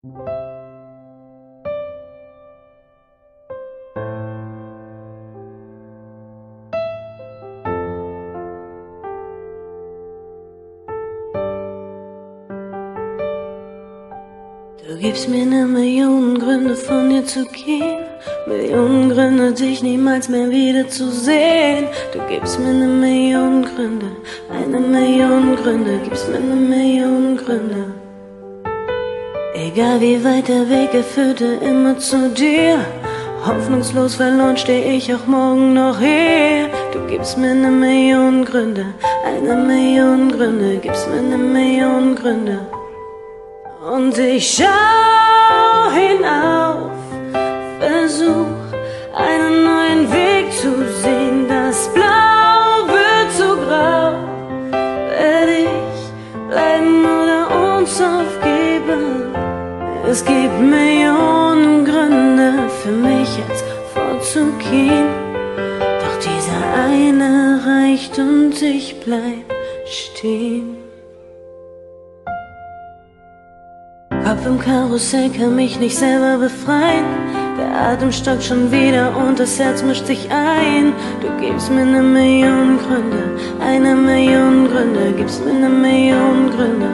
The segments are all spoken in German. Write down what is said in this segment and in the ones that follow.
Du gibst mir 1.000.000 Gründe von dir zu gehen, Millionen Gründe, dich niemals mehr wiederzusehen. Du gibst mir 1.000.000 Gründe, 1.000.000 Gründe, gibst mir 1.000.000 Gründe. Egal wie weit der Weg, er führte immer zu dir. Hoffnungslos verloren steh ich auch morgen noch hier. Du gibst mir 1.000.000 Gründe, 1.000.000 Gründe, gibst mir 1.000.000 Gründe. Und ich schau hinauf, versuch einen neuen Weg zu sehen. Das Blau wird zu grau. Werde ich bleiben oder uns aufgeben? Es gibt Millionen Gründe für mich jetzt fortzugehen. Doch dieser eine reicht und ich bleib stehen. Kopf im Karussell kann mich nicht selber befreien. Der Atem stockt schon wieder und das Herz mischt sich ein. Du gibst mir 1.000.000 Gründe, 1.000.000 Gründe, gibst mir 1.000.000 Gründe.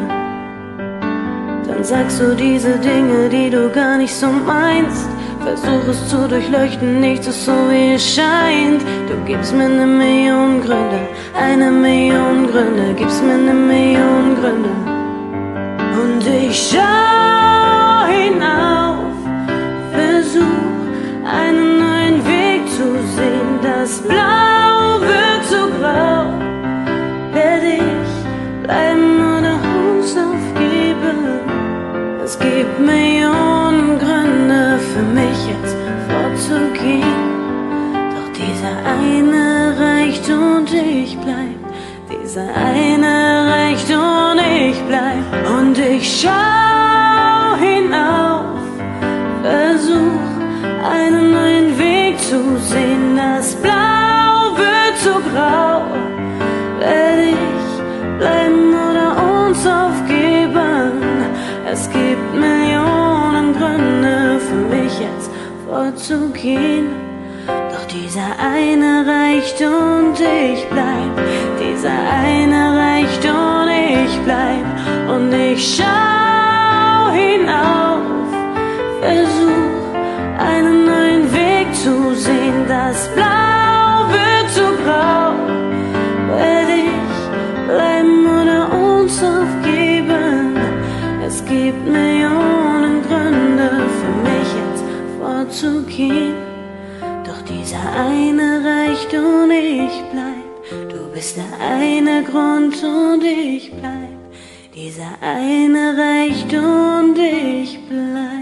Dann sagst du diese Dinge, die du gar nicht so meinst. Versuch es zu durchleuchten, nichts ist so wie es scheint. Du gibst mir 1.000.000 Gründe, 1.000.000 Gründe, gibst mir 1.000.000 Gründe. Und ich schau hinauf, versuch einen neuen Weg zu sehen. Das Blau wird zu grau. Werde ich bleiben oder uns aufgeben? Es gibt Millionen Gründe für mich jetzt fortzugehen. Doch dieser eine reicht und ich bleib. Dieser eine reicht und ich bleib. Und ich schau hinauf, versuch einen neuen Weg zu sehen. Das Blau wird zu grau. Werde ich bleiben oder uns aufgeben? Es gibt Millionen Gründe für mich jetzt fortzugehen. Doch dieser eine reicht und ich bleib. Dieser eine reicht und ich bleib. Und ich schau hinauf, versuch einen neuen Weg zu sehen. Das Blau wird zu grau. Werde ich bleiben oder uns aufgeben? Es gibt Millionen Gründe für mich jetzt fortzugehen. Doch dieser eine reicht und ich bleib. Du bist der eine Grund und ich bleib. Dieser eine reicht und ich bleib.